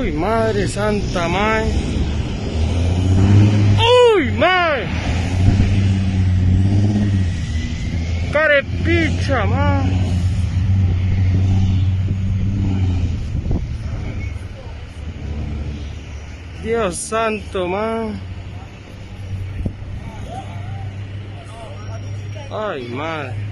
Uy, madre santa, mae. Uy, mae. Carepicha, mae. Dios santo, mae. Ay, madre.